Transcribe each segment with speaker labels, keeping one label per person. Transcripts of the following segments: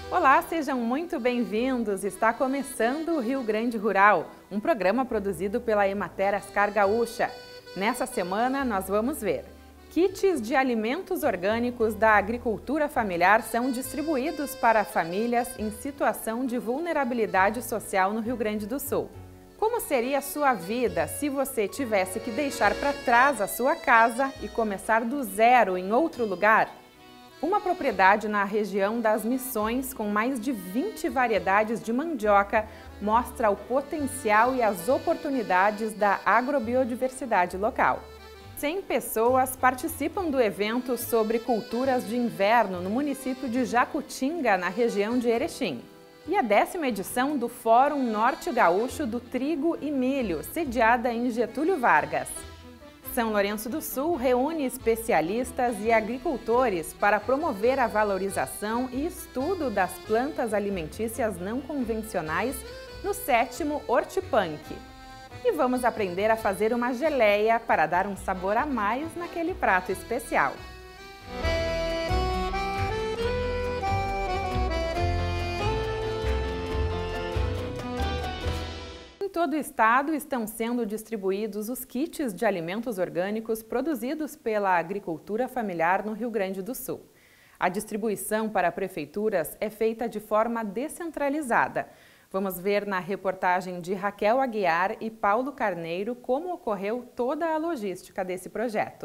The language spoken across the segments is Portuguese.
Speaker 1: Olá, sejam muito bem-vindos! Está começando o Rio Grande Rural, um programa produzido pela Emater Ascar Gaúcha. Nessa semana nós vamos ver: kits de alimentos orgânicos da agricultura familiar são distribuídos para famílias em situação de vulnerabilidade social no Rio Grande do Sul. Como seria a sua vida se você tivesse que deixar para trás a sua casa e começar do zero em outro lugar? Uma propriedade na região das Missões, com mais de 20 variedades de mandioca, mostra o potencial e as oportunidades da agrobiodiversidade local. 100 pessoas participam do evento sobre culturas de inverno no município de Jacutinga, na região de Erechim. E a 10ª edição do Fórum Norte Gaúcho do Trigo e Milho, sediada em Getúlio Vargas. São Lourenço do Sul reúne especialistas e agricultores para promover a valorização e estudo das plantas alimentícias não convencionais no 7º Hortipunk. E vamos aprender a fazer uma geleia para dar um sabor a mais naquele prato especial. Em todo o estado estão sendo distribuídos os kits de alimentos orgânicos produzidos pela agricultura familiar no Rio Grande do Sul. A distribuição para prefeituras é feita de forma descentralizada. Vamos ver na reportagem de Raquel Aguiar e Paulo Carneiro como ocorreu toda a logística desse projeto.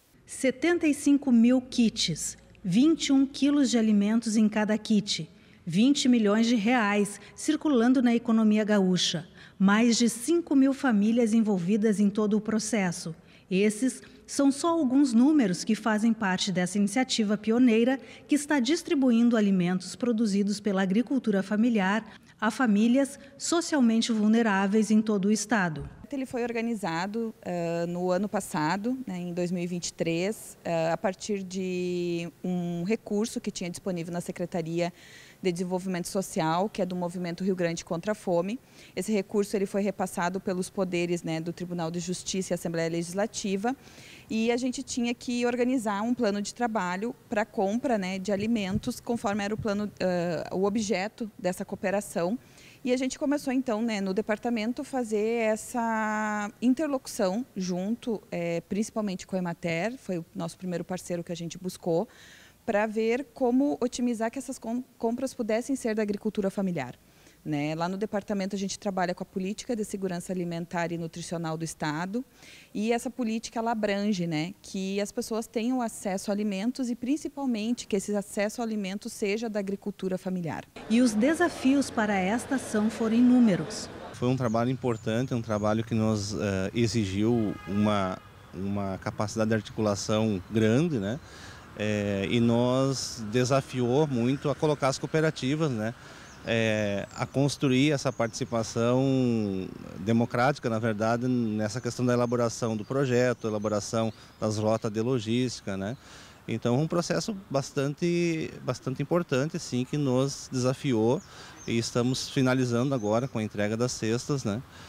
Speaker 2: 75 mil kits, 21 quilos de alimentos em cada kit, 20 milhões de reais circulando na economia gaúcha. Mais de 5 mil famílias envolvidas em todo o processo. Esses são só alguns números que fazem parte dessa iniciativa pioneira que está distribuindo alimentos produzidos pela agricultura familiar a famílias socialmente vulneráveis em todo o estado.
Speaker 3: Ele foi organizado no ano passado, em 2023, a partir de um recurso que tinha disponível na Secretaria de Desenvolvimento Social, que é do Movimento Rio Grande contra a Fome. Esse recurso ele foi repassado pelos poderes do Tribunal de Justiça e Assembleia Legislativa, e a gente tinha que organizar um plano de trabalho para a compra de alimentos, conforme era o plano, o objeto dessa cooperação. E a gente começou então no departamento fazer essa interlocução junto, principalmente com a Emater, foi o nosso primeiro parceiro que a gente buscou, para ver como otimizar que essas compras pudessem ser da agricultura familiar. Lá no departamento a gente trabalha com a política de segurança alimentar e nutricional do estado, e essa política ela abrange que as pessoas tenham acesso a alimentos e principalmente que esse acesso a alimentos seja da agricultura familiar.
Speaker 2: E os desafios para esta ação foram inúmeros.
Speaker 4: Foi um trabalho importante, um trabalho que nos exigiu uma capacidade de articulação grande, e nos desafiou muito a colocar as cooperativas, a construir essa participação democrática, na verdade, nessa questão da elaboração do projeto, elaboração das rotas de logística, Então, um processo bastante importante, sim, que nos desafiou, e estamos finalizando agora com a entrega das cestas,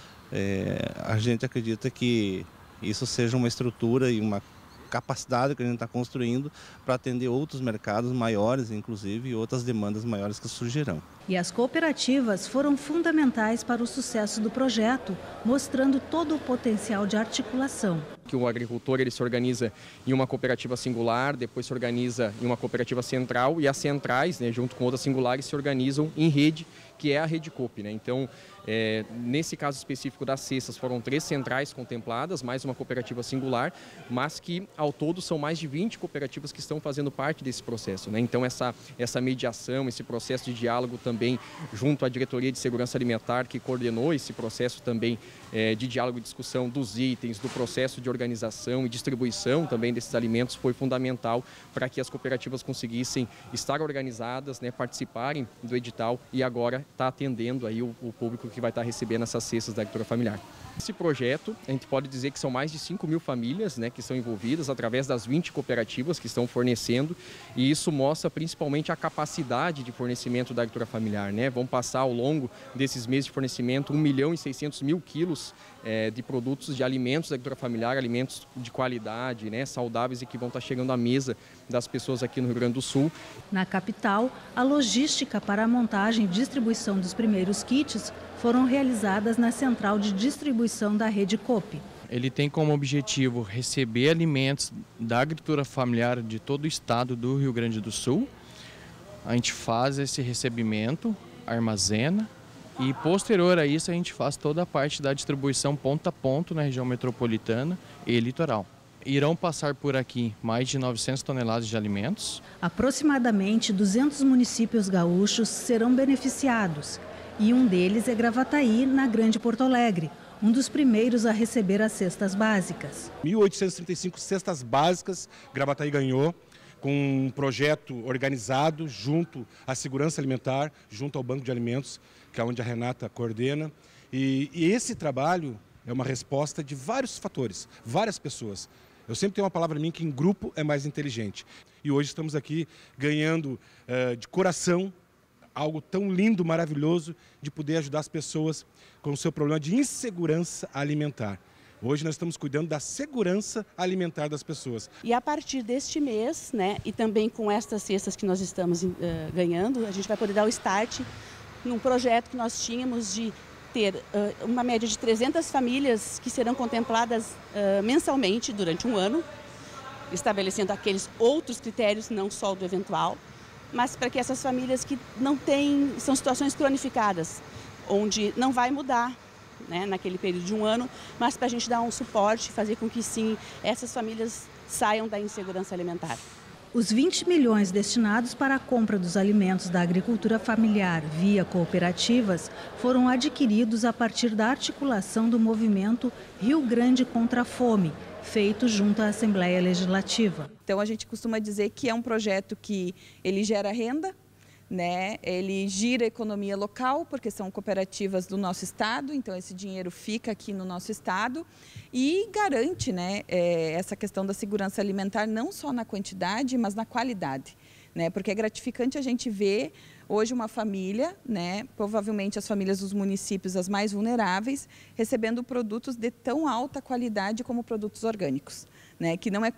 Speaker 4: A gente acredita que isso seja uma estrutura e uma capacidade que a gente está construindo para atender outros mercados maiores, inclusive, e outras demandas maiores que surgirão.
Speaker 2: E as cooperativas foram fundamentais para o sucesso do projeto, mostrando todo o potencial de articulação.
Speaker 5: Que o agricultor ele se organiza em uma cooperativa singular, depois se organiza em uma cooperativa central, e as centrais, junto com outras singulares, se organizam em rede, que é a Rede Coop. Então, nesse caso específico das cestas, foram 3 centrais contempladas, mais uma cooperativa singular, mas que ao todo são mais de 20 cooperativas que estão fazendo parte desse processo. Então, essa mediação, esse processo de diálogo também junto à Diretoria de Segurança Alimentar, que coordenou esse processo também de diálogo e discussão dos itens, do processo de organização e distribuição também desses alimentos, foi fundamental para que as cooperativas conseguissem estar organizadas, participarem do edital e agora está atendendo aí o público que vai estar recebendo essas cestas da agricultura familiar. Esse projeto, a gente pode dizer que são mais de 5.000 famílias, né, que estão envolvidas através das 20 cooperativas que estão fornecendo, e isso mostra principalmente a capacidade de fornecimento da agricultura familiar, né? Vão passar ao longo desses meses de fornecimento 1.600.000 quilos de produtos de alimentos da agricultura familiar, alimentos de qualidade, né, saudáveis e que vão estar chegando à mesa das pessoas aqui no Rio Grande do Sul.
Speaker 2: Na capital, a logística para a montagem e distribuição dos primeiros kits foram realizadas na central de distribuição da Rede Coop.
Speaker 6: Ele tem como objetivo receber alimentos da agricultura familiar de todo o estado do Rio Grande do Sul. A gente faz esse recebimento, armazena e posterior a isso a gente faz toda a parte da distribuição ponto a ponto na região metropolitana e litoral. Irão passar por aqui mais de 900 toneladas de alimentos.
Speaker 2: Aproximadamente 200 municípios gaúchos serão beneficiados e um deles é Gravataí, na Grande Porto Alegre, um dos primeiros a receber as cestas básicas.
Speaker 7: 1.835 cestas básicas Gravataí ganhou, com um projeto organizado junto à Segurança Alimentar, junto ao Banco de Alimentos, que é onde a Renata coordena. E esse trabalho é uma resposta de vários fatores, várias pessoas. Eu sempre tenho uma palavra minha que em grupo é mais inteligente. E hoje estamos aqui ganhando de coração algo tão lindo, maravilhoso, de poder ajudar as pessoas com o seu problema de insegurança alimentar. Hoje nós estamos cuidando da segurança alimentar das pessoas.
Speaker 8: E a partir deste mês, né, e também com estas cestas que nós estamos ganhando, a gente vai poder dar o start num projeto que nós tínhamos de ter uma média de 300 famílias que serão contempladas mensalmente durante um ano, estabelecendo aqueles outros critérios, não só o do eventual, mas para que essas famílias que não têm, são situações cronificadas, onde não vai mudar, né, naquele período de um ano, mas para a gente dar um suporte, fazer com que sim, essas famílias saiam da insegurança alimentar.
Speaker 2: Os 20 milhões destinados para a compra dos alimentos da agricultura familiar via cooperativas foram adquiridos a partir da articulação do movimento Rio Grande contra a Fome, feito junto à Assembleia Legislativa.
Speaker 3: Então a gente costuma dizer que é um projeto que ele gera renda, né? Ele gira a economia local, porque são cooperativas do nosso estado, então esse dinheiro fica aqui no nosso estado e garante, né, essa questão da segurança alimentar não só na quantidade, mas na qualidade, né? Porque é gratificante a gente ver hoje uma família, né, provavelmente as famílias dos municípios as mais vulneráveis, recebendo produtos de tão alta qualidade como produtos orgânicos, né, que não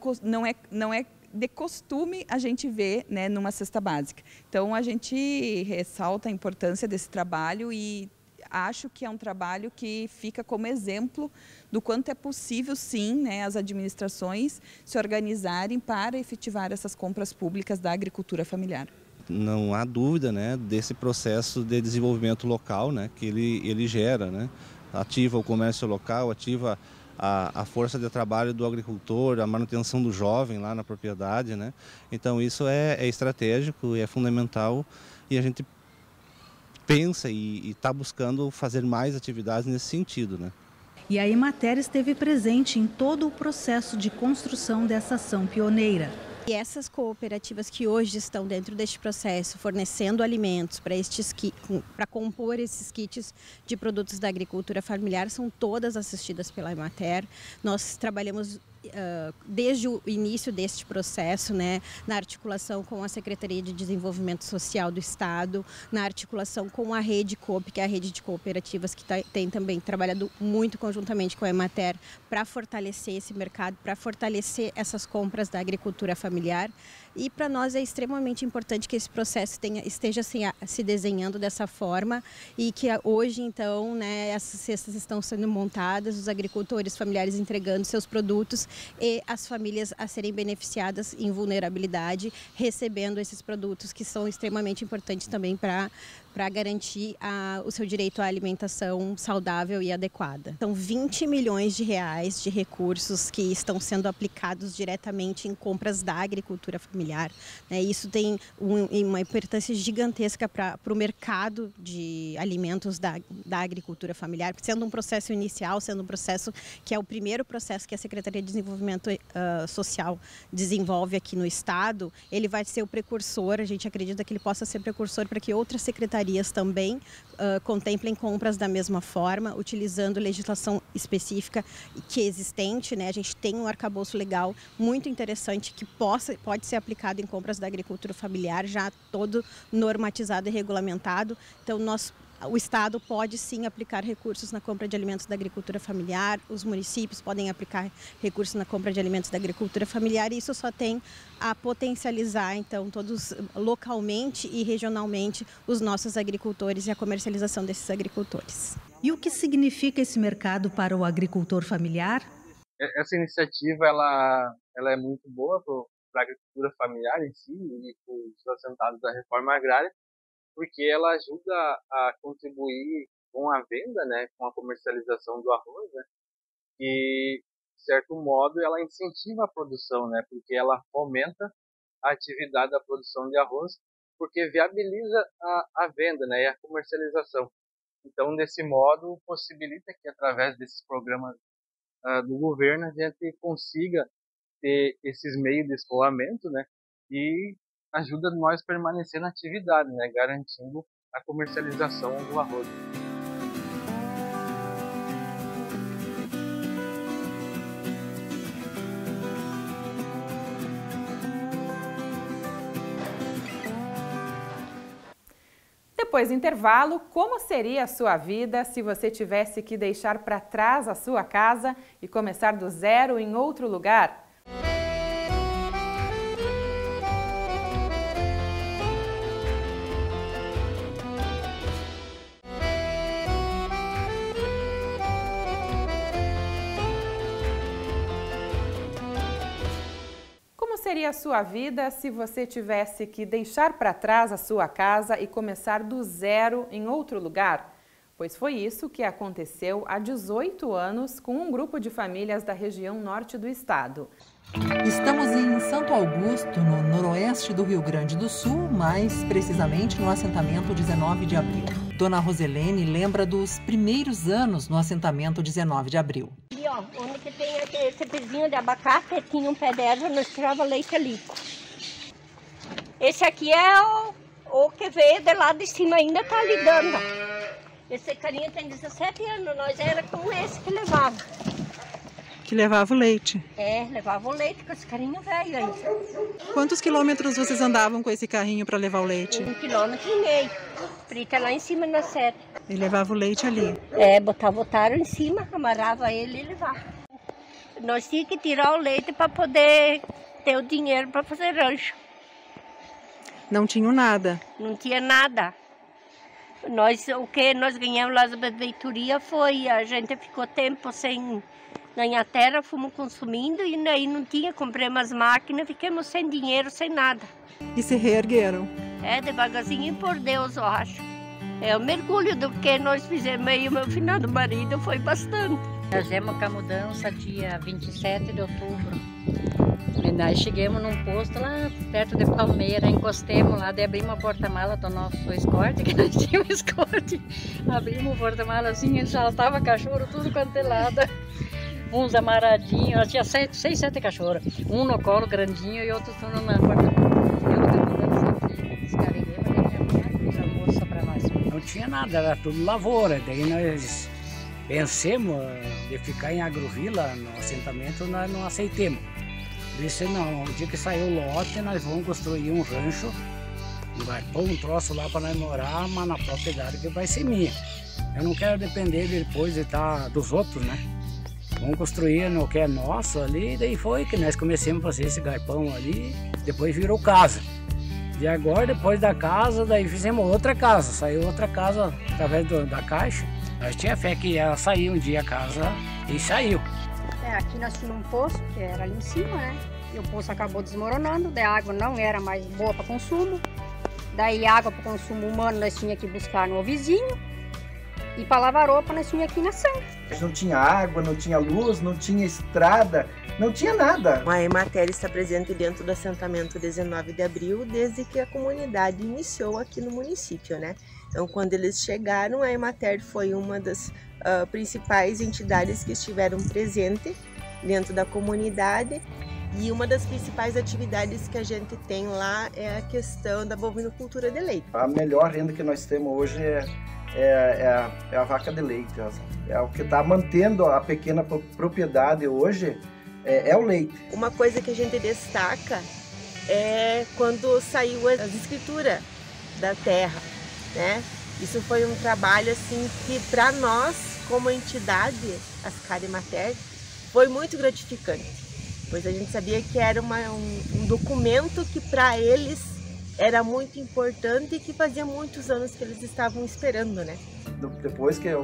Speaker 3: é de costume a gente ver, né, numa cesta básica. Então a gente ressalta a importância desse trabalho e acho que é um trabalho que fica como exemplo do quanto é possível, sim, né, as administrações se organizarem para efetivar essas compras públicas da agricultura familiar.
Speaker 4: Não há dúvida, né, desse processo de desenvolvimento local, né, que ele gera, né, ativa o comércio local, ativa a força de trabalho do agricultor, a manutenção do jovem lá na propriedade, né? Então isso é estratégico e é fundamental e a gente pensa e está buscando fazer mais atividades nesse sentido, né?
Speaker 2: E a Emater esteve presente em todo o processo de construção dessa ação pioneira.
Speaker 9: E essas cooperativas que hoje estão dentro deste processo, fornecendo alimentos para compor esses kits de produtos da agricultura familiar, são todas assistidas pela Emater. Nós trabalhamos desde o início deste processo, né, na articulação com a Secretaria de Desenvolvimento Social do Estado, na articulação com a Rede Coop, que é a rede de cooperativas que tem também trabalhado muito conjuntamente com a Emater para fortalecer esse mercado, para fortalecer essas compras da agricultura familiar. E para nós é extremamente importante que esse processo esteja se desenhando dessa forma e que hoje, então, né, essas cestas estão sendo montadas, os agricultores familiares entregando seus produtos e as famílias a serem beneficiadas em vulnerabilidade, recebendo esses produtos que são extremamente importantes também para garantir o seu direito à alimentação saudável e adequada. São 20 milhões de reais de recursos que estão sendo aplicados diretamente em compras da agricultura familiar, né? Isso tem uma importância gigantesca para o mercado de alimentos da agricultura familiar, sendo um processo inicial, sendo um processo que é o primeiro processo que a Secretaria de Desenvolvimento Social desenvolve aqui no Estado. Ele vai ser o precursor, a gente acredita que ele possa ser precursor para que outras secretarias secretarias também contemplem compras da mesma forma, utilizando legislação específica que é existente, né? A gente tem um arcabouço legal muito interessante que pode ser aplicado em compras da agricultura familiar, já todo normatizado e regulamentado. Então, o Estado pode sim aplicar recursos na compra de alimentos da agricultura familiar, os municípios podem aplicar recursos na compra de alimentos da agricultura familiar, e isso só tem a potencializar, então, todos localmente e regionalmente os nossos agricultores e a comercialização desses agricultores.
Speaker 2: E o que significa esse mercado para o agricultor familiar?
Speaker 10: Essa iniciativa ela é muito boa para a agricultura familiar em si e para os assentados da reforma agrária, porque ela ajuda a contribuir com a venda, né, com a comercialização do arroz, né, e, de certo modo, ela incentiva a produção, né, porque ela fomenta a atividade da produção de arroz, porque viabiliza a venda, né, e a comercialização. Então, desse modo, possibilita que, através desses programas do governo, a gente consiga ter esses meios de escoamento, né, e ajuda nós a permanecer na atividade, né, garantindo a comercialização do arroz.
Speaker 1: Depois do intervalo, como seria a sua vida se você tivesse que deixar para trás a sua casa e começar do zero em outro lugar? Como seria a sua vida se você tivesse que deixar para trás a sua casa e começar do zero em outro lugar? Pois foi isso que aconteceu há 18 anos com um grupo de famílias da região norte do estado.
Speaker 11: Estamos em Santo Augusto, no noroeste do Rio Grande do Sul, mais precisamente no assentamento 19 de abril. Dona Roselene lembra dos primeiros anos no assentamento 19 de abril.
Speaker 12: Ali, ó, onde que tem esse pezinho de abacate, tinha um pé de erva, nós tirava leite ali. Esse aqui é o que veio de lá de cima, ainda tá ali dando. Esse carinha tem 17 anos, nós era com esse que levava.
Speaker 11: Que levava o leite?
Speaker 12: É, levava o leite com esse carinho velho ainda.
Speaker 11: Quantos quilômetros vocês andavam com esse carrinho para levar o leite?
Speaker 12: 1,5 km. Frita lá em cima na serra.
Speaker 11: E levava o leite ali?
Speaker 12: É, botava o taro em cima, amarrava ele e levava. Nós tínhamos que tirar o leite para poder ter o dinheiro para fazer rancho.
Speaker 11: Não tinham nada?
Speaker 12: Não tinha nada. O que nós ganhamos lá da prefeitura foi, a gente ficou tempo sem ganhar terra, fomos consumindo e aí não tinha, comprei umas máquinas, ficamos sem dinheiro, sem nada.
Speaker 11: E se reergueram?
Speaker 12: É, devagarzinho por Deus, eu acho. É o mergulho do que nós fizemos aí, o meu finado marido, foi bastante.
Speaker 13: Nós fizemos a mudança dia 27 de outubro. E nós chegamos num posto lá perto de Palmeira, encostemos lá, daí abrimos a porta-mala do nosso escorte, que nós tínhamos escorte. Abrimos o porta-mala assim, já estava cachorro, tudo quanto é lado. Uns amarradinhos, nós tinha 6, 7 cachorros. Um no colo grandinho e outro tudo na
Speaker 14: Não tinha nada, era tudo lavoura. Daí nós pensamos de ficar em Agrovila, no assentamento, nós não aceitemos. Disse, não, o dia que sair o lote, nós vamos construir um rancho, um galpão, um troço lá para nós morar, mas na propriedade que vai ser minha. Eu não quero depender depois de estar dos outros, né? Vamos construir no que é nosso ali, e daí foi que nós começamos a fazer esse galpão ali, depois virou casa. E agora, depois da casa, daí fizemos outra casa, saiu outra casa através da caixa. Nós tínhamos fé que ia sair um dia a casa e saiu.
Speaker 15: Aqui nós tínhamos um poço, que era ali em cima, né? E o poço acabou desmoronando, daí a água não era mais boa para consumo. Daí água para consumo humano nós tínhamos que buscar no vizinho. E para lavar roupa nós tínhamos aqui na Santa.
Speaker 16: Não tinha água, não tinha luz, não tinha estrada, não tinha nada.
Speaker 17: A Emater está presente dentro do assentamento 19 de abril desde que a comunidade iniciou aqui no município, né? Então, quando eles chegaram, a Emater foi uma das principais entidades que estiveram presentes dentro da comunidade E uma das principais atividades que a gente tem lá é a questão da bovinocultura de leite.
Speaker 16: A melhor renda que nós temos hoje é a vaca de leite. É o que está mantendo a pequena propriedade hoje, é o leite.
Speaker 17: Uma coisa que a gente destaca é quando saiu as escrituras da terra, né? Isso foi um trabalho assim que para nós, como entidade, Ascar Emater, foi muito gratificante, pois a gente sabia que era um documento que para eles era muito importante e que fazia muitos anos que eles estavam esperando, né?
Speaker 16: Depois que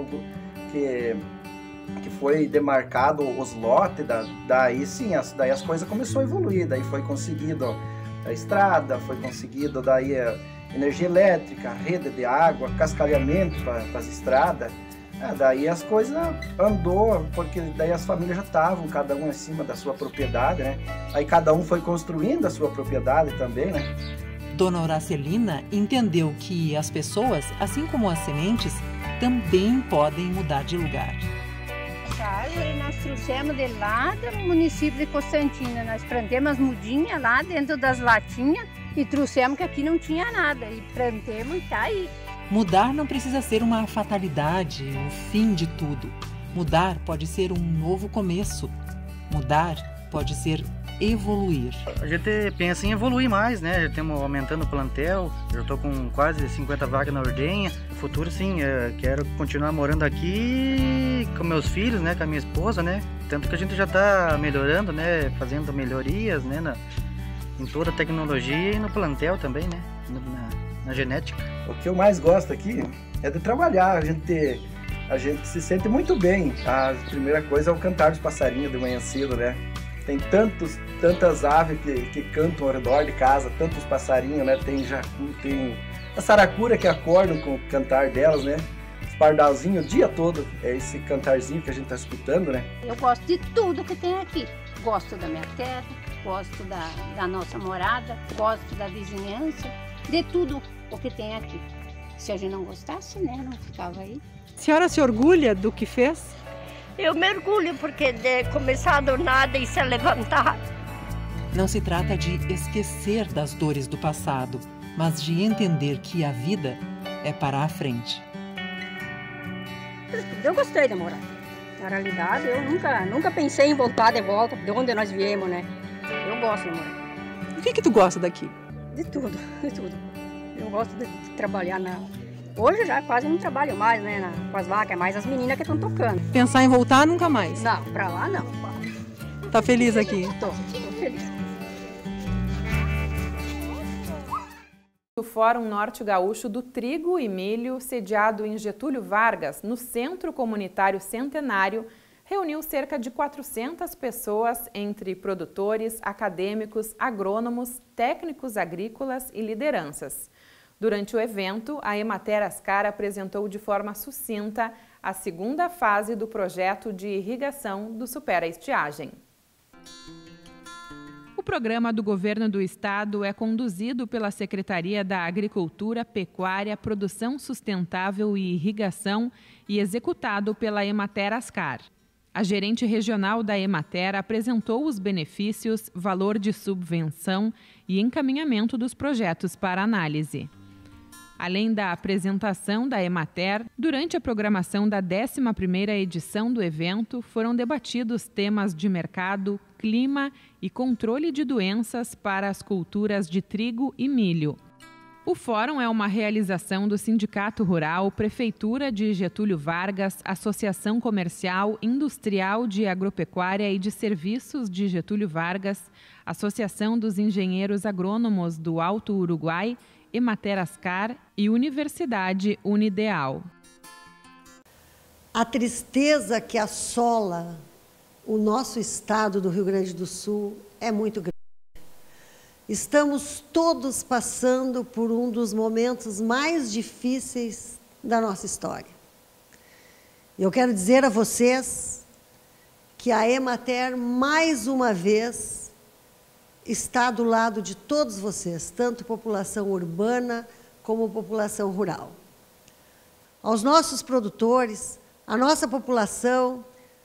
Speaker 16: foi demarcado os lotes, daí sim, daí as coisas começaram a evoluir, daí foi conseguido a estrada, foi conseguido daí a energia elétrica, a rede de água, cascalhamento para as estradas. Daí as coisas andou, porque daí as famílias já estavam, cada um em cima da sua propriedade, né? Aí cada um foi construindo a sua propriedade também, né?
Speaker 11: Dona Horacelina entendeu que as pessoas, assim como as sementes, também podem mudar de lugar.
Speaker 15: Nós trouxemos de lá do município de Constantina, nós plantemos as mudinhas lá dentro das latinhas e trouxemos que aqui não tinha nada, e plantemos e tá aí.
Speaker 11: Mudar não precisa ser uma fatalidade, o fim de tudo. Mudar pode ser um novo começo. Mudar pode ser evoluir.
Speaker 18: A gente pensa em evoluir mais, né? Já estamos aumentando o plantel, eu estou com quase 50 vacas na ordenha. No futuro, sim, quero continuar morando aqui com meus filhos, né? Com a minha esposa, né? Tanto que a gente já está melhorando, né? Fazendo melhorias, né? Em toda a tecnologia e no plantel também, né? Na genética.
Speaker 16: O que eu mais gosto aqui é de trabalhar, a gente se sente muito bem. A primeira coisa é o cantar dos passarinhos de manhã cedo, né? Tem tantas aves que cantam ao redor de casa, tantos passarinhos, né? Tem jacu, tem a saracura que acordam com o cantar delas, né? Os pardalzinhos o dia todo, é esse cantarzinho que a gente está escutando, né?
Speaker 15: Eu gosto de tudo que tem aqui. Gosto da minha terra, gosto da nossa morada, gosto da vizinhança, de tudo o que tem aqui. Se a gente não gostasse, né? Não ficava aí.
Speaker 19: A senhora se orgulha do que fez?
Speaker 12: Eu mergulho, porque de começar do nada e se levantar.
Speaker 11: Não se trata de esquecer das dores do passado, mas de entender que a vida é para a frente.
Speaker 15: Eu gostei da morada. Na realidade, eu nunca pensei em voltar de volta de onde nós viemos, né? Eu gosto da morada.
Speaker 19: O que tu gosta daqui?
Speaker 15: De tudo, de tudo. Eu gosto de trabalhar Hoje já quase não trabalho mais, né? Com as vacas, é mais as meninas que estão tocando.
Speaker 19: Pensar em voltar nunca mais?
Speaker 15: Não, pra lá não.
Speaker 19: Tá feliz aqui?
Speaker 15: Tô feliz.
Speaker 1: O Fórum Norte Gaúcho do Trigo e Milho, sediado em Getúlio Vargas, no Centro Comunitário Centenário, reuniu cerca de 400 pessoas, entre produtores, acadêmicos, agrônomos, técnicos agrícolas e lideranças. Durante o evento, a Emater Ascar apresentou de forma sucinta a segunda fase do projeto de irrigação do Supera Estiagem. O programa do Governo do Estado é conduzido pela Secretaria da Agricultura, Pecuária, Produção Sustentável e Irrigação e executado pela Emater Ascar. A gerente regional da Emater apresentou os benefícios, valor de subvenção e encaminhamento dos projetos para análise. Além da apresentação da Emater, durante a programação da 11ª edição do evento, foram debatidos temas de mercado, clima e controle de doenças para as culturas de trigo e milho. O fórum é uma realização do Sindicato Rural, Prefeitura de Getúlio Vargas, Associação Comercial, Industrial de Agropecuária e de Serviços de Getúlio Vargas, Associação dos Engenheiros Agrônomos do Alto Uruguai, Emater Ascar e Universidade Unideal.
Speaker 20: A tristeza que assola o nosso estado do Rio Grande do Sul é muito grande. Estamos todos passando por um dos momentos mais difíceis da nossa história. Eu quero dizer a vocês que a Emater, mais uma vez, está do lado de todos vocês, tanto população urbana como população rural. Aos nossos produtores, à nossa população,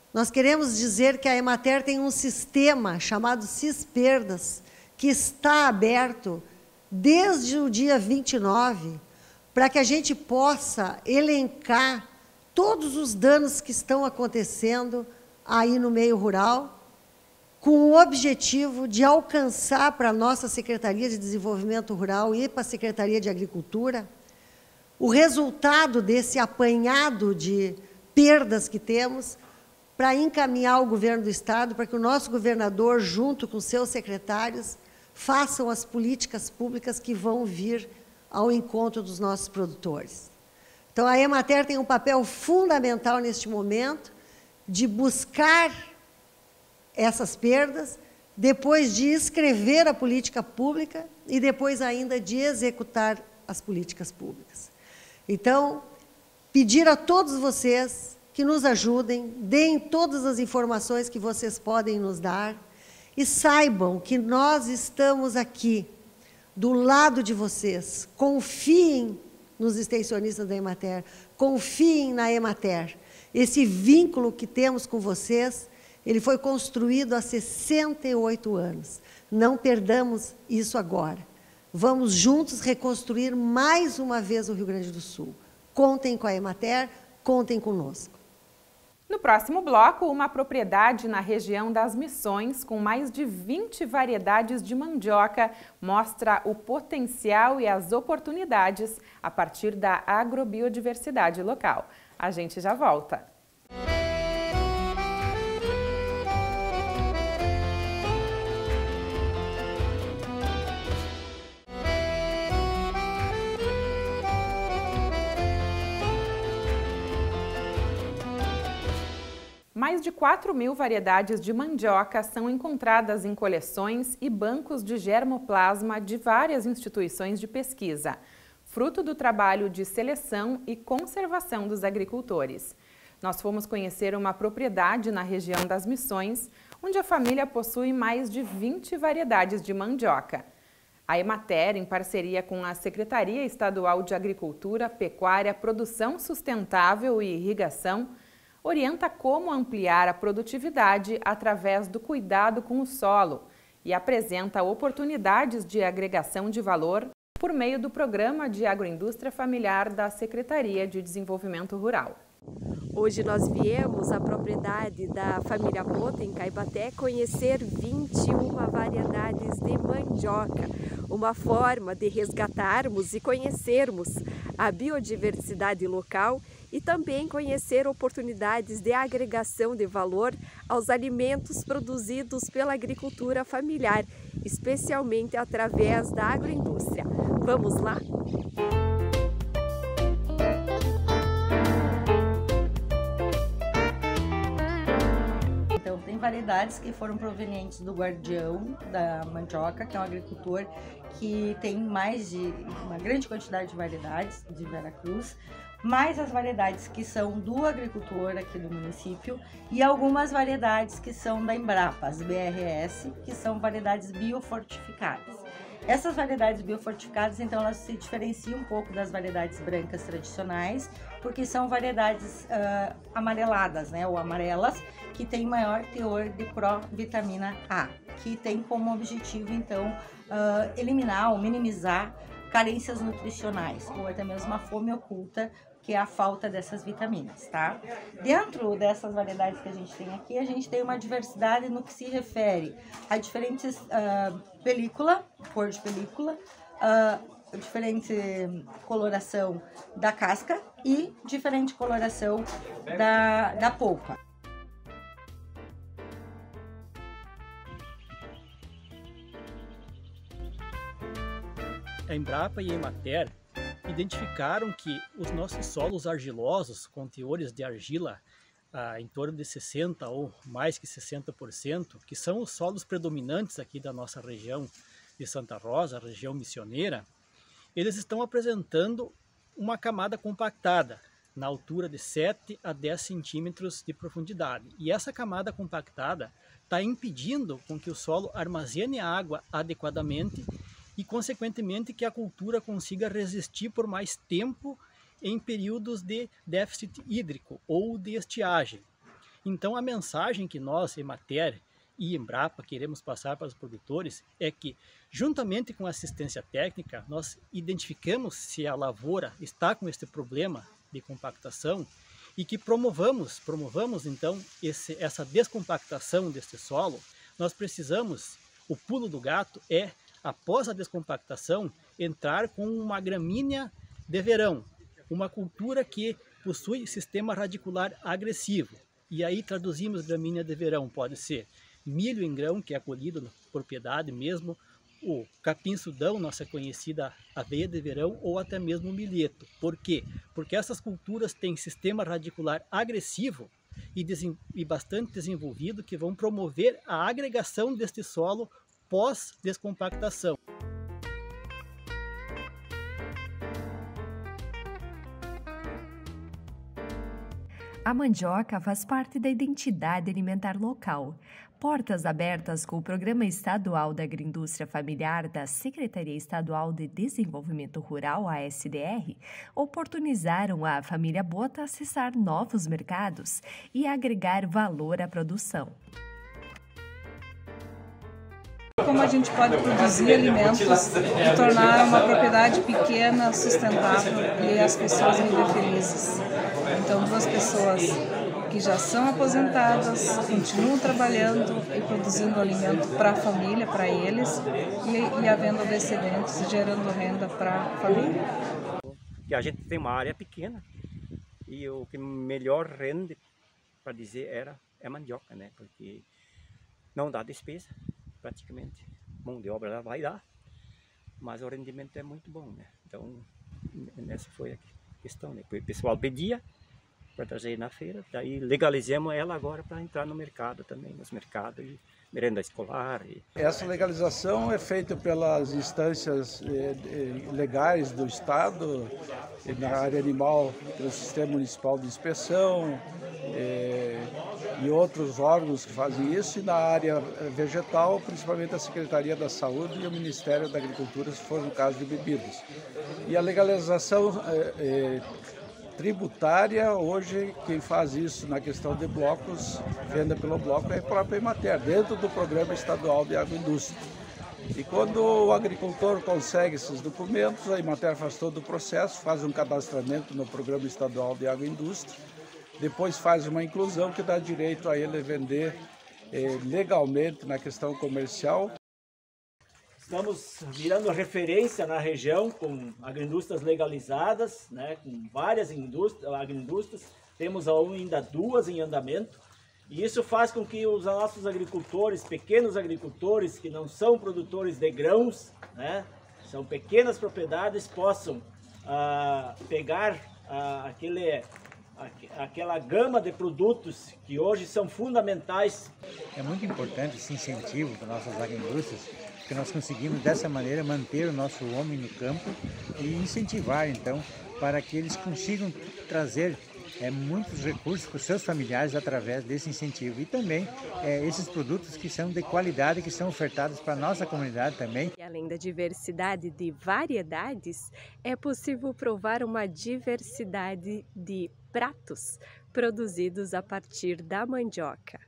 Speaker 20: nós queremos dizer que a Emater tem um sistema chamado Cisperdas, que está aberto desde o dia 29, para que a gente possa elencar todos os danos que estão acontecendo aí no meio rural, com o objetivo de alcançar para a nossa Secretaria de Desenvolvimento Rural e para a Secretaria de Agricultura o resultado desse apanhado de perdas que temos, para encaminhar ao governo do Estado, para que o nosso governador, junto com seus secretários, façam as políticas públicas que vão vir ao encontro dos nossos produtores. Então, a Emater tem um papel fundamental neste momento de buscar essas perdas, depois de escrever a política pública e depois ainda de executar as políticas públicas. Então, pedir a todos vocês que nos ajudem, deem todas as informações que vocês podem nos dar e saibam que nós estamos aqui, do lado de vocês. Confiem nos extensionistas da Emater, confiem na Emater. Esse vínculo que temos com vocês, ele foi construído há 68 anos. Não perdamos isso agora. Vamos juntos reconstruir mais uma vez o Rio Grande do Sul. Contem com a Emater, contem conosco.
Speaker 1: No próximo bloco, uma propriedade na região das Missões, com mais de 20 variedades de mandioca, mostra o potencial e as oportunidades a partir da agrobiodiversidade local. A gente já volta. Mais de 4.000 variedades de mandioca são encontradas em coleções e bancos de germoplasma de várias instituições de pesquisa, fruto do trabalho de seleção e conservação dos agricultores. Nós fomos conhecer uma propriedade na região das Missões, onde a família possui mais de 20 variedades de mandioca. A Emater, em parceria com a Secretaria Estadual de Agricultura, Pecuária, Produção Sustentável e Irrigação, orienta como ampliar a produtividade através do cuidado com o solo e apresenta oportunidades de agregação de valor por meio do Programa de Agroindústria Familiar da Secretaria de Desenvolvimento Rural.
Speaker 21: Hoje nós viemos à propriedade da família Bota, em Caibaté, conhecer 21 variedades de mandioca, uma forma de resgatarmos e conhecermos a biodiversidade local e também conhecer oportunidades de agregação de valor aos alimentos produzidos pela agricultura familiar, especialmente através da agroindústria. Vamos lá?
Speaker 22: Então, tem variedades que foram provenientes do guardião da mandioca, que é um agricultor que tem uma grande quantidade de variedades de Veracruz, mais as variedades que são do agricultor aqui do município e algumas variedades que são da Embrapa, as BRS, que são variedades biofortificadas. Essas variedades biofortificadas, então, elas se diferenciam um pouco das variedades brancas tradicionais, porque são variedades amareladas, né, ou amarelas, que têm maior teor de provitamina A, que tem como objetivo, então, eliminar ou minimizar carências nutricionais, ou até mesmo a fome oculta, que é a falta dessas vitaminas, tá? Dentro dessas variedades que a gente tem aqui, a gente tem uma diversidade no que se refere a diferentes cor de película, diferente coloração da casca e diferente coloração da polpa.
Speaker 23: A Embrapa e a Emater identificaram que os nossos solos argilosos, com teores de argila em torno de 60% ou mais que 60%, que são os solos predominantes aqui da nossa região de Santa Rosa, a região missioneira, eles estão apresentando uma camada compactada, na altura de 7 a 10 centímetros de profundidade. E essa camada compactada está impedindo com que o solo armazene a água adequadamente e, consequentemente, que a cultura consiga resistir por mais tempo em períodos de déficit hídrico ou de estiagem. Então a mensagem que nós, Emater e Embrapa, queremos passar para os produtores é que, juntamente com a assistência técnica, nós identificamos se a lavoura está com este problema de compactação e que promovamos então essa descompactação deste solo. Nós precisamos, o pulo do gato é, após a descompactação, entrar com uma gramínea de verão, uma cultura que possui sistema radicular agressivo. E aí traduzimos gramínea de verão, pode ser milho em grão, que é colhido na propriedade mesmo, o capim-sudão, nossa conhecida aveia de verão, ou até mesmo o milheto. Por quê? Porque essas culturas têm sistema radicular agressivo e bastante desenvolvido, que vão promover a agregação deste solo pós-descompactação.
Speaker 5: A mandioca faz parte da identidade alimentar local. Portas abertas com o Programa Estadual da Agroindústria Familiar da Secretaria Estadual de Desenvolvimento Rural, a SDR, oportunizaram a família Bota acessar novos mercados e agregar valor à produção.
Speaker 6: Como a gente pode produzir alimentos e tornar uma propriedade pequena, sustentável e as pessoas viver felizes. Então, duas pessoas que já são aposentadas, continuam trabalhando e produzindo alimento para a família, para eles, e havendo excedentes e gerando renda para a família.
Speaker 7: Que a gente tem uma área pequena e o que melhor rende, para dizer, é mandioca, né? Porque não dá despesa, praticamente. Mão de obra vai dar, mas o rendimento é muito bom, né? Então, essa foi a questão, né? O pessoal pedia para trazer na feira, daí legalizamos ela agora para entrar no mercado também, nos mercados de merenda escolar.
Speaker 24: Essa legalização é feita pelas instâncias legais do Estado, na área animal, pelo Sistema Municipal de Inspeção e outros órgãos que fazem isso, e na área vegetal, principalmente a Secretaria da Saúde e o Ministério da Agricultura, se for no caso de bebidas. E a legalização tributária, hoje quem faz isso na questão de blocos, venda pelo bloco, é a própria Emater, dentro do Programa Estadual de Agroindústria. E quando o agricultor consegue esses documentos, a Emater faz todo o processo, faz um cadastramento no Programa Estadual de Agroindústria, depois faz uma inclusão que dá direito a ele vender legalmente na questão comercial.
Speaker 25: Estamos virando referência na região com agroindústrias legalizadas, né, com várias agroindústrias, temos ainda 2 em andamento, e isso faz com que os nossos agricultores, pequenos agricultores que não são produtores de grãos, né, são pequenas propriedades, possam pegar aquela gama de produtos que hoje são fundamentais.
Speaker 26: É muito importante esse incentivo para nossas agroindústrias, porque nós conseguimos dessa maneira manter o nosso homem no campo e incentivar então para que eles consigam trazer muitos recursos para os seus familiares através desse incentivo, e também esses produtos que são de qualidade, que são ofertados para a nossa comunidade também.
Speaker 21: E além da diversidade de variedades, é possível provar uma diversidade de pratos produzidos a partir da mandioca.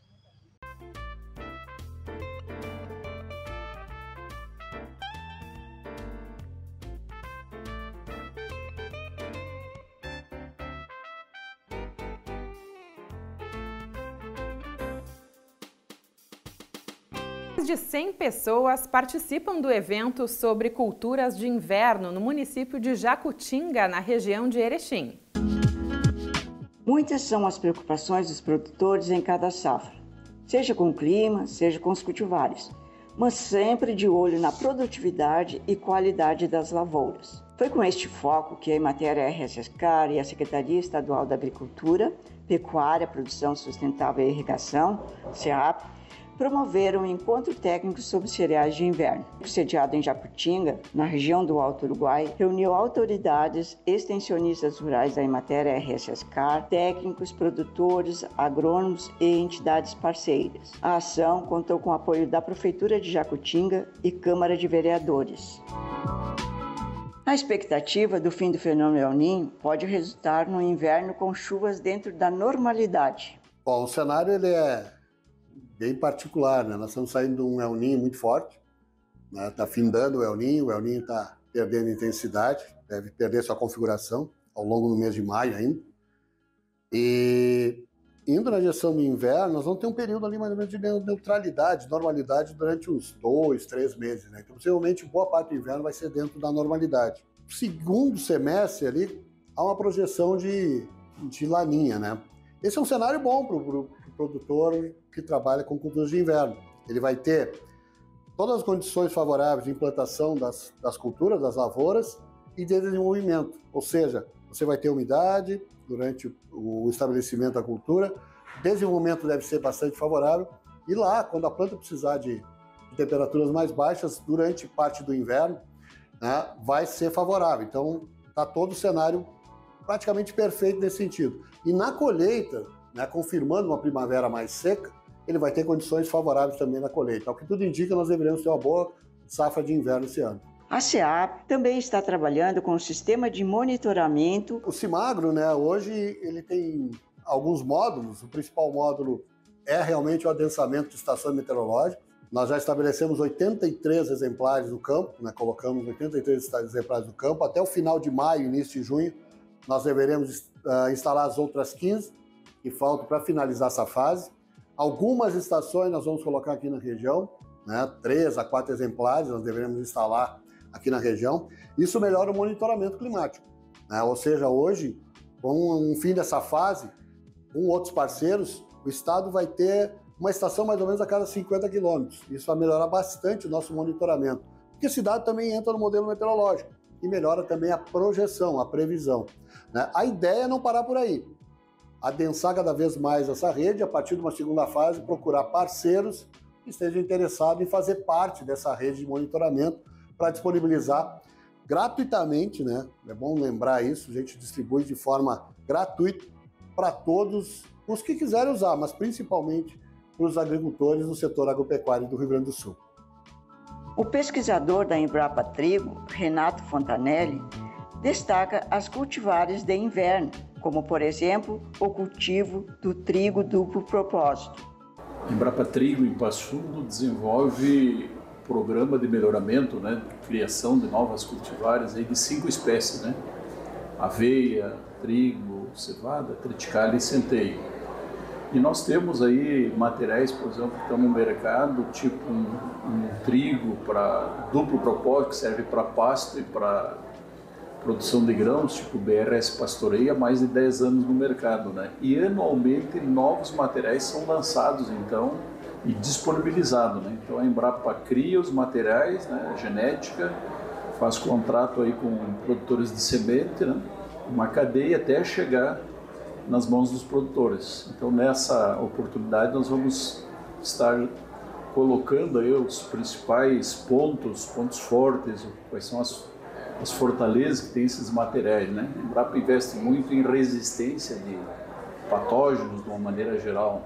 Speaker 1: Mais de 100 pessoas participam do evento sobre culturas de inverno no município de Jacutinga, na região de Erechim.
Speaker 27: Muitas são as preocupações dos produtores em cada safra, seja com o clima, seja com os cultivares, mas sempre de olho na produtividade e qualidade das lavouras. Foi com este foco que a Emater RSSCAR e a Secretaria Estadual da Agricultura, Pecuária, Produção Sustentável e Irrigação, SEAP, promoveram um encontro técnico sobre cereais de inverno. Sediado em Jacutinga, na região do Alto Uruguai, reuniu autoridades, extensionistas rurais da Emater RSSCAR, técnicos, produtores, agrônomos e entidades parceiras. A ação contou com o apoio da Prefeitura de Jacutinga e Câmara de Vereadores. A expectativa do fim do fenômeno El Niño pode resultar num inverno com chuvas dentro da normalidade.
Speaker 2: Bom, o cenário ele é bem particular, né? Nós estamos saindo de um El Niño muito forte, né? Está findando o El Niño está perdendo intensidade, deve perder sua configuração ao longo do mês de maio ainda. E indo na direção do inverno, nós vamos ter um período ali mais ou menos de neutralidade, normalidade durante uns 2, 3 meses, né? Então, possivelmente, boa parte do inverno vai ser dentro da normalidade. Segundo semestre ali, há uma projeção de laninha, né? Esse é um cenário bom para o produtor que trabalha com culturas de inverno. Ele vai ter todas as condições favoráveis de implantação das culturas, das lavouras e de desenvolvimento. Ou seja, você vai ter umidade durante o estabelecimento da cultura, o desenvolvimento deve ser bastante favorável e lá, quando a planta precisar de temperaturas mais baixas durante parte do inverno, né, vai ser favorável. Então, está todo o cenário praticamente perfeito nesse sentido. E na colheita, né, confirmando uma primavera mais seca, ele vai ter condições favoráveis também na colheita. Ao que tudo indica, nós deveremos ter uma boa safra de inverno esse ano.
Speaker 27: A SEAP também está trabalhando com um sistema de monitoramento.
Speaker 2: O Cimagro, né, hoje ele tem alguns módulos. O principal módulo é realmente o adensamento de estações meteorológicas. Nós já estabelecemos 83 exemplares no campo, né, colocamos 83 exemplares no campo. Até o final de maio, início de junho, nós deveremos instalar as outras 15 que faltam para finalizar essa fase. Algumas estações nós vamos colocar aqui na região, né, 3 a 4 exemplares nós deveremos instalar aqui na região. Isso melhora o monitoramento climático, né? Ou seja, hoje, com o fim dessa fase, com outros parceiros, o Estado vai ter uma estação mais ou menos a cada 50 quilômetros. Isso vai melhorar bastante o nosso monitoramento, porque a cidade também entra no modelo meteorológico e melhora também a projeção, a previsão, né? A ideia é não parar por aí, adensar cada vez mais essa rede, a partir de uma segunda fase, procurar parceiros que estejam interessados em fazer parte dessa rede de monitoramento para disponibilizar gratuitamente, né? É bom lembrar isso, a gente distribui de forma gratuita para todos os que quiserem usar, mas principalmente para os agricultores do setor agropecuário do Rio Grande do Sul.
Speaker 27: O pesquisador da Embrapa Trigo, Renato Fontanelli, destaca as cultivares de inverno, como, por exemplo, o cultivo do trigo duplo propósito.
Speaker 3: A Embrapa Trigo, em Passo Fundo, desenvolve programa de melhoramento, né, de criação de novas cultivares aí de 5 espécies, né? Aveia, trigo, cevada, triticale e centeio. E nós temos aí materiais, por exemplo, que estão no mercado, tipo um trigo para duplo propósito, que serve para pasto e para produção de grãos, tipo BRS Pastoreia, há mais de 10 anos no mercado, né? E anualmente novos materiais são lançados, então, e disponibilizado, né? Então a Embrapa cria os materiais, né, genética, faz contrato aí com produtores de semente, né, uma cadeia até chegar nas mãos dos produtores. Então nessa oportunidade nós vamos estar colocando aí os principais pontos fortes, quais são as fortalezas que tem esses materiais, né? A Embrapa investe muito em resistência de patógenos de uma maneira geral.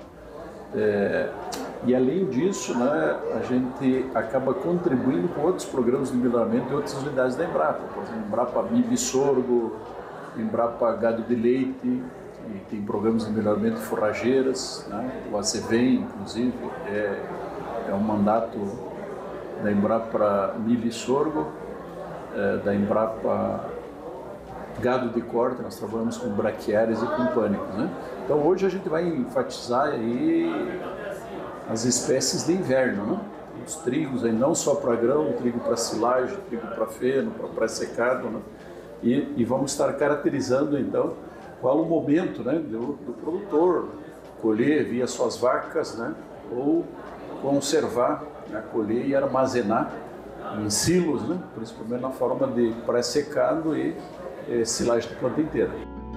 Speaker 3: E além disso, né, a gente acaba contribuindo com outros programas de melhoramento de outras unidades da Embrapa, por exemplo, Embrapa Milho e Sorgo, Embrapa Gado de Leite, e tem programas de melhoramento de forrageiras, né, o ACVEM, inclusive, é um mandato da Embrapa Milho e Sorgo, da Embrapa Gado de corte, nós trabalhamos com braquiárias e com pânicos, né? Então hoje a gente vai enfatizar aí as espécies de inverno, né? Os trigos aí, não só para grão, trigo para silagem, trigo para feno, para pré-secado, né? E vamos estar caracterizando então qual o momento, né, do produtor colher via suas vacas, né, ou conservar, né, colher e armazenar em silos, né, principalmente na forma de pré-secado e silagem da planta inteira.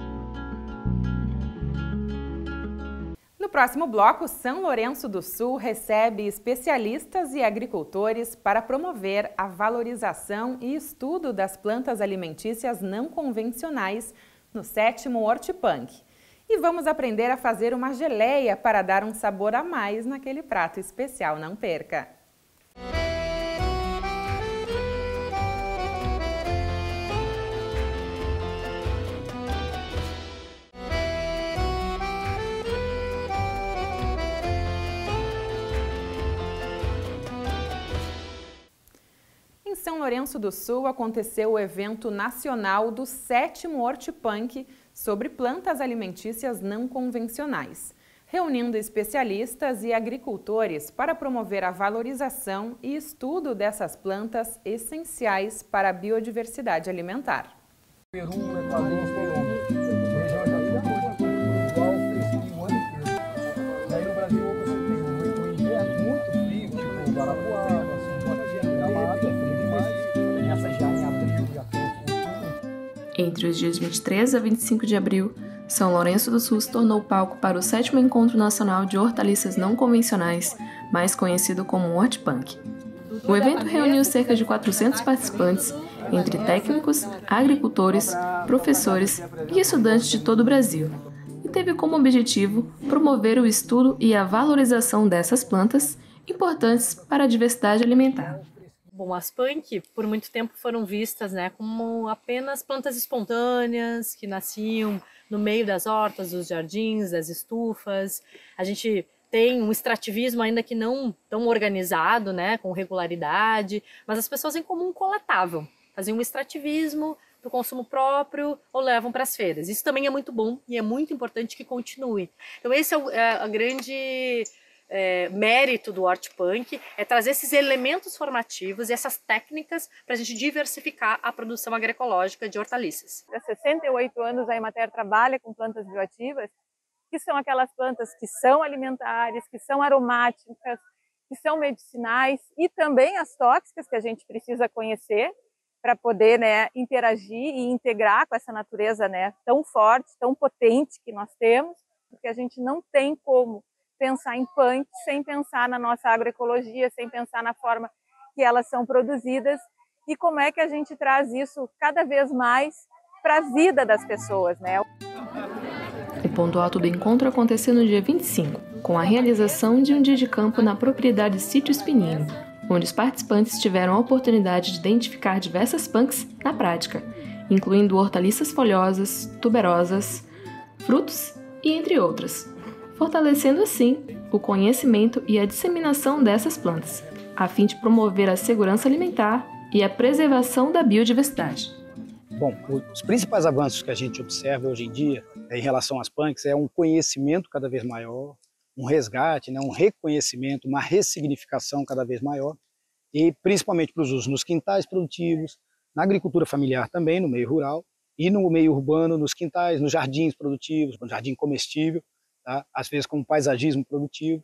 Speaker 1: No próximo bloco, São Lourenço do Sul recebe especialistas e agricultores para promover a valorização e estudo das plantas alimentícias não convencionais no 7º Hortipunk. E vamos aprender a fazer uma geleia para dar um sabor a mais naquele prato especial, não perca! São Lourenço do Sul aconteceu o evento nacional do 7º Hortipunk sobre plantas alimentícias não convencionais, reunindo especialistas e agricultores para promover a valorização e estudo dessas plantas essenciais para a biodiversidade alimentar.
Speaker 4: Peru, Equador, região igual o ano inteiro. Daí no Brasil você tem um inverno muito frio, tipo Guarapuava, Gramado, é frio demais. Começa já em abril, já tem.
Speaker 8: Entre os dias 23 a 25 de abril, São Lourenço do Sul se tornou palco para o 7º Encontro Nacional de Hortaliças Não Convencionais, mais conhecido como Hortipunk. O evento reuniu cerca de 400 participantes, entre técnicos, agricultores, professores e estudantes de todo o Brasil, e teve como objetivo promover o estudo e a valorização dessas plantas importantes para a diversidade alimentar.
Speaker 9: Bom, as punk por muito tempo foram vistas, como apenas plantas espontâneas que nasciam no meio das hortas, dos jardins, das estufas. A gente tem um extrativismo ainda que não tão organizado, com regularidade, mas as pessoas em comum coletavam, faziam um extrativismo para o consumo próprio ou levam para as feiras. Isso também é muito bom e é muito importante que continue. Então esse é a grande mérito do Hortipunk, é trazer esses elementos formativos e essas técnicas para a gente diversificar a produção agroecológica de hortaliças.
Speaker 10: Há 68 anos a Emater trabalha com plantas bioativas, que são aquelas plantas que são alimentares, que são aromáticas, que são medicinais e também as tóxicas que a gente precisa conhecer para poder interagir e integrar com essa natureza tão forte, tão potente que nós temos, porque a gente não tem como pensar em punk sem pensar na nossa agroecologia, sem pensar na forma que elas são produzidas e como é que a gente traz isso cada vez mais para a vida das pessoas,
Speaker 8: O ponto alto do encontro aconteceu no dia 25, com a realização de um dia de campo na propriedade Sítio Espinheiro, onde os participantes tiveram a oportunidade de identificar diversas punks na prática, incluindo hortaliças folhosas, tuberosas, frutos e entre outras, fortalecendo assim o conhecimento e a disseminação dessas plantas, a fim de promover a segurança alimentar e a preservação da biodiversidade.
Speaker 13: Bom, os principais avanços que a gente observa hoje em dia em relação às punks é um conhecimento cada vez maior, um resgate, um reconhecimento, uma ressignificação cada vez maior, e principalmente para os usos nos quintais produtivos, na agricultura familiar também, no meio rural, e no meio urbano, nos quintais, nos jardins produtivos, no jardim comestível, tá? Às vezes como paisagismo produtivo,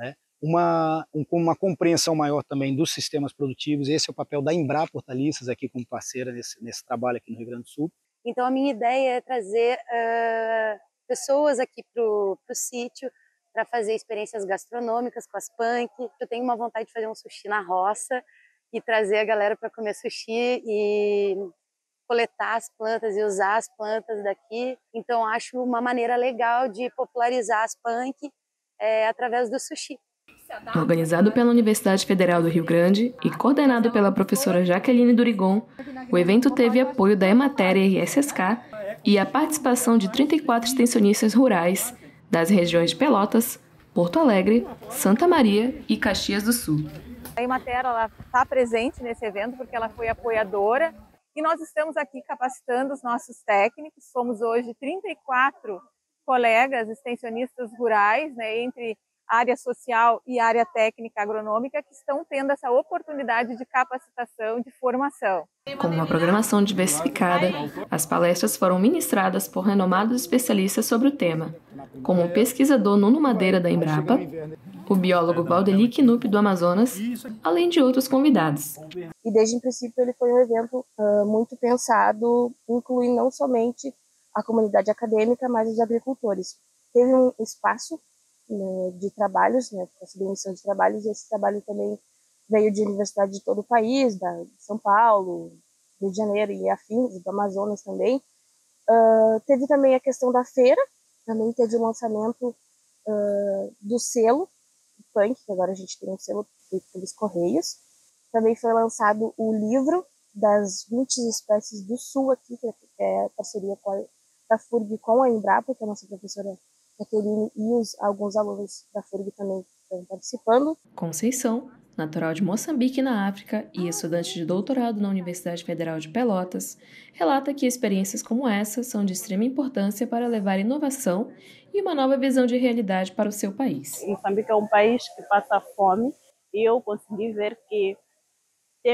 Speaker 13: com uma compreensão maior também dos sistemas produtivos. Esse é o papel da Embrapa Hortaliças aqui como parceira nesse trabalho aqui no Rio Grande do Sul.
Speaker 14: Então a minha ideia é trazer pessoas aqui para o sítio para fazer experiências gastronômicas com as punk. Eu tenho uma vontade de fazer um sushi na roça e trazer a galera para comer sushi e coletar as plantas e usar as plantas daqui. Então acho uma maneira legal de popularizar as punk através do sushi.
Speaker 8: Organizado pela Universidade Federal do Rio Grande e coordenado pela professora Jaqueline Durigon, o evento teve apoio da Emater e RSSK e a participação de 34 extensionistas rurais das regiões de Pelotas, Porto Alegre, Santa Maria e Caxias do Sul.
Speaker 10: A Emater está presente nesse evento porque ela foi apoiadora e nós estamos aqui capacitando os nossos técnicos. Somos hoje 34 colegas extensionistas rurais, entre área social e área técnica agronômica, que estão tendo essa oportunidade de capacitação, de formação.
Speaker 8: Com uma programação diversificada, as palestras foram ministradas por renomados especialistas sobre o tema, como o pesquisador Nuno Madeira da Embrapa, o biólogo Valdeli Knupp do Amazonas, além de outros convidados.
Speaker 17: E desde o princípio ele foi um evento muito pensado, incluindo não somente a comunidade acadêmica, mas os agricultores. Teve um espaço de trabalhos, submissão de trabalhos, e esse trabalho também veio de universidades de todo o país, de São Paulo, Rio de Janeiro e afins, do Amazonas também. Teve também a questão da feira, também teve o lançamento do selo Punk, que agora a gente tem um selo feito pelos Correios. Também foi lançado o livro das 20 espécies do Sul aqui, que é a parceria da FURG com a Embrapa, que é a nossa professora Jaqueline, e alguns alunos da FURG também estão participando.
Speaker 8: Conceição, natural de Moçambique, na África, e estudante de doutorado na Universidade Federal de Pelotas, relata que experiências como essa são de extrema importância para levar inovação e uma nova visão de realidade para o seu país.
Speaker 11: Moçambique é um país que passa fome e eu consegui ver que tem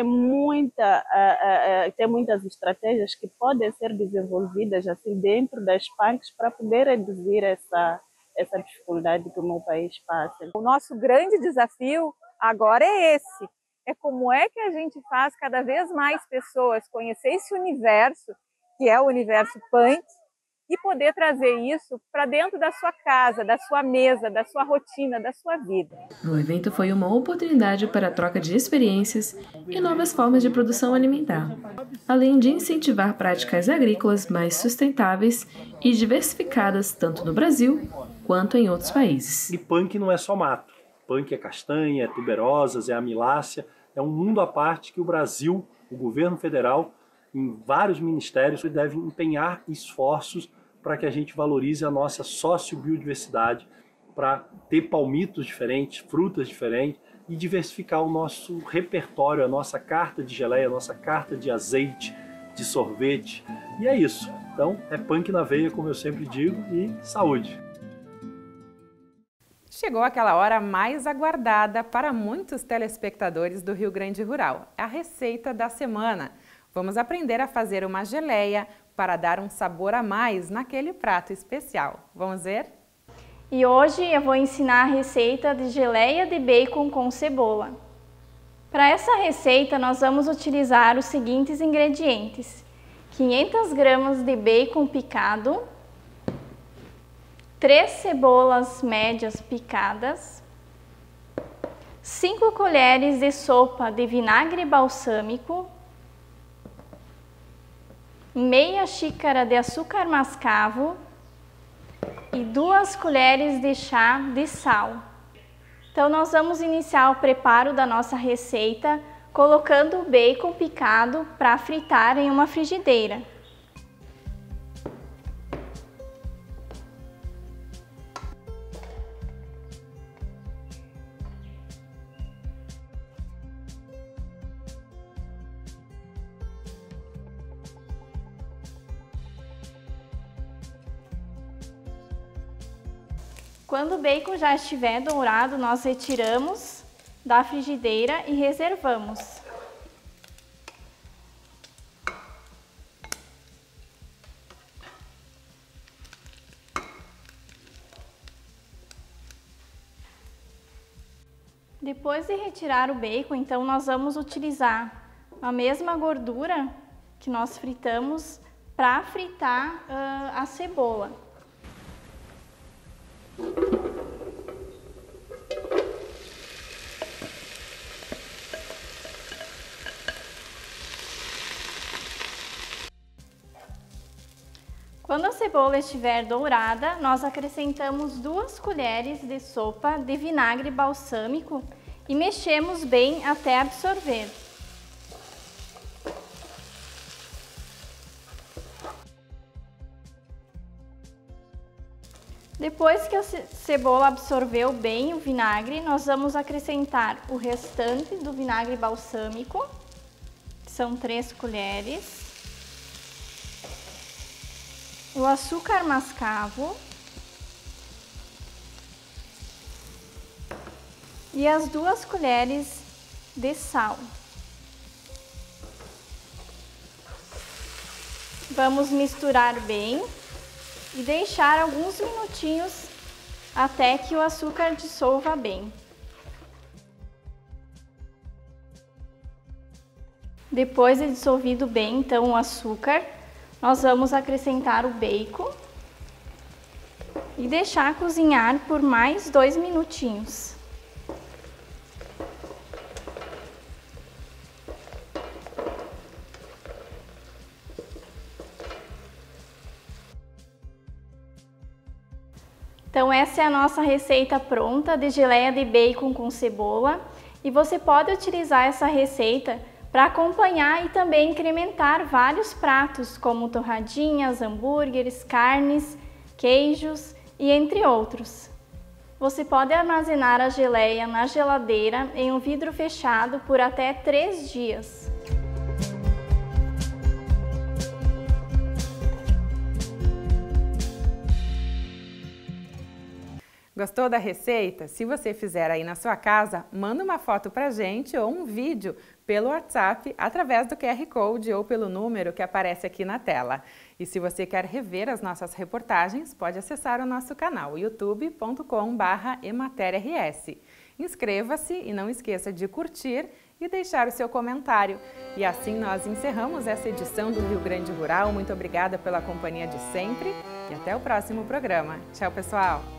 Speaker 11: muitas estratégias que podem ser desenvolvidas assim dentro das PANCs para poder reduzir essa dificuldade que o meu país passa.
Speaker 10: O nosso grande desafio agora é esse, é como é que a gente faz cada vez mais pessoas conhecer esse universo, que é o universo punk, e poder trazer isso para dentro da sua casa, da sua mesa, da sua rotina, da sua vida.
Speaker 8: O evento foi uma oportunidade para a troca de experiências e novas formas de produção alimentar, além de incentivar práticas agrícolas mais sustentáveis e diversificadas tanto no Brasil quanto em outros países.
Speaker 12: E punk não é só mato. Punk é castanha, é tuberosas, é amilácea. É um mundo à parte que o Brasil, o governo federal, em vários ministérios, deve empenhar esforços para que a gente valorize a nossa sociobiodiversidade, para ter palmitos diferentes, frutas diferentes e diversificar o nosso repertório, a nossa carta de geleia, a nossa carta de azeite, de sorvete. E é isso. Então, é punk na veia, como eu sempre digo, e saúde!
Speaker 1: Chegou aquela hora mais aguardada para muitos telespectadores do Rio Grande Rural, a receita da semana. Vamos aprender a fazer uma geleia para dar um sabor a mais naquele prato especial. Vamos ver?
Speaker 15: E hoje eu vou ensinar a receita de geleia de bacon com cebola. Para essa receita nós vamos utilizar os seguintes ingredientes: 500 gramas de bacon picado, 3 cebolas médias picadas, 5 colheres de sopa de vinagre balsâmico, meia xícara de açúcar mascavo e 2 colheres de chá de sal. Então nós vamos iniciar o preparo da nossa receita colocando o bacon picado para fritar em uma frigideira. Quando o bacon já estiver dourado, nós retiramos da frigideira e reservamos. Depois de retirar o bacon, então nós vamos utilizar a mesma gordura que nós fritamos para fritar a cebola. Quando a cebola estiver dourada, nós acrescentamos 2 colheres de sopa de vinagre balsâmico e mexemos bem até absorver. Depois que a cebola absorveu bem o vinagre, nós vamos acrescentar o restante do vinagre balsâmico, que são 3 colheres, o açúcar mascavo e as 2 colheres de sal. Vamos misturar bem e deixar alguns minutinhos até que o açúcar dissolva bem. Depois de dissolvido bem, então, o açúcar, nós vamos acrescentar o bacon e deixar cozinhar por mais 2 minutinhos. Então essa é a nossa receita pronta de geleia de bacon com cebola e você pode utilizar essa receita para acompanhar e também incrementar vários pratos como torradinhas, hambúrgueres, carnes, queijos e entre outros. Você pode armazenar a geleia na geladeira em um vidro fechado por até 3 dias.
Speaker 1: Gostou da receita? Se você fizer aí na sua casa, manda uma foto pra gente ou um vídeo pelo WhatsApp através do QR Code ou pelo número que aparece aqui na tela. E se você quer rever as nossas reportagens, pode acessar o nosso canal youtube.com/ematerrs. Inscreva-se e não esqueça de curtir e deixar o seu comentário. E assim nós encerramos essa edição do Rio Grande Rural. Muito obrigada pela companhia de sempre e até o próximo programa. Tchau, pessoal!